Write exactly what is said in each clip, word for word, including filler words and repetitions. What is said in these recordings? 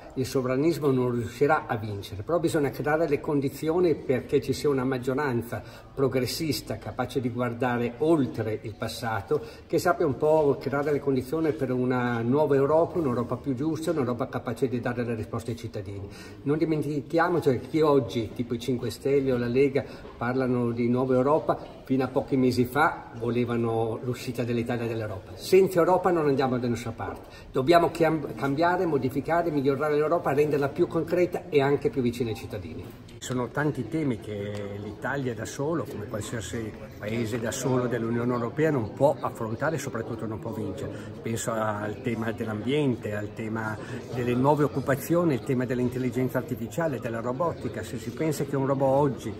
il sovranismo non riuscirà a vincere, però bisogna creare le condizioni perché ci sia una maggioranza progressista capace di guardare oltre il passato, che sappia un po' creare le condizioni per una nuova Europa, un'Europa più giusta, un'Europa capace di dare le risposte ai cittadini. Non dimentichiamoci che chi oggi, tipo i cinque Stelle o la Lega, parlano di nuova Europa, fino a pochi mesi fa volevano l'uscita dell'Italia dall'Europa. Senza Europa non andiamo da nessuna parte. Dobbiamo cambiare, modificare, migliorare l'Europa, renderla più concreta e anche più vicina ai cittadini. Ci sono tanti temi che l'Italia da solo, come qualsiasi paese da solo dell'Unione Europea, non può affrontare e soprattutto non può vincere. Penso al tema dell'ambiente, al tema delle nuove occupazioni, il tema dell'intelligenza artificiale, della robotica. Se si pensa che un robot oggi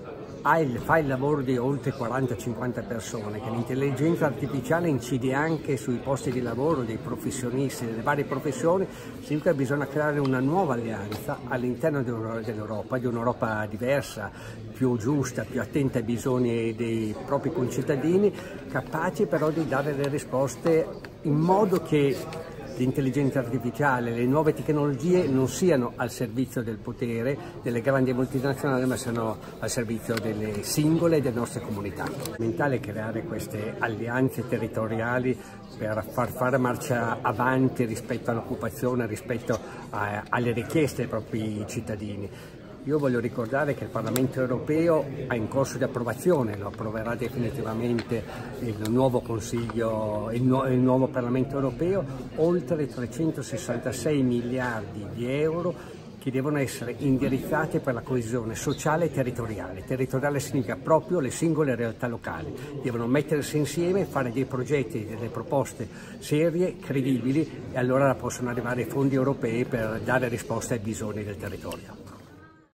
fa il lavoro di oltre quaranta cinquanta persone, che l'intelligenza artificiale incide anche sui posti di lavoro dei professionisti, delle varie professioni, significa che bisogna creare una nuova alleanza all'interno dell'Europa, di un'Europa diversa, più giusta, più attenta ai bisogni dei propri concittadini, capaci però di dare le risposte in modo che l'intelligenza artificiale, le nuove tecnologie non siano al servizio del potere delle grandi multinazionali, ma siano al servizio delle singole e delle nostre comunità. È fondamentale creare queste alleanze territoriali per far fare marcia avanti rispetto all'occupazione, rispetto a, alle richieste dei propri cittadini. Io voglio ricordare che il Parlamento europeo ha in corso di approvazione, lo approverà definitivamente il nuovo Consiglio, il, nu il nuovo Parlamento europeo, oltre trecentosessantasei miliardi di euro che devono essere indirizzati per la coesione sociale e territoriale. Territoriale significa proprio le singole realtà locali. Devono mettersi insieme, fare dei progetti, delle proposte serie, credibili, e allora possono arrivare i fondi europei per dare risposta ai bisogni del territorio.